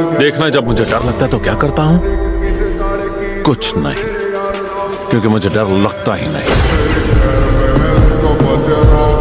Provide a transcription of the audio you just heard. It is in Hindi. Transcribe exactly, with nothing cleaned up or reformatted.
देखना, जब मुझे डर लगता है तो क्या करता हूं? कुछ नहीं, क्योंकि मुझे डर लगता ही नहीं।